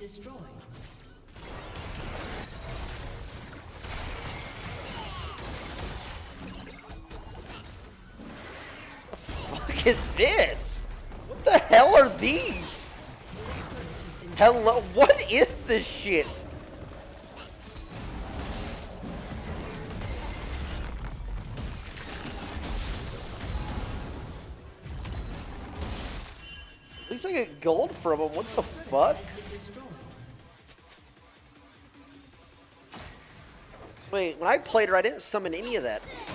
destroyed. What the fuck is this? What the hell are these? Hello, what is this shit? At least I get gold from him. What the fuck? Wait, when I played her, I didn't summon any of that.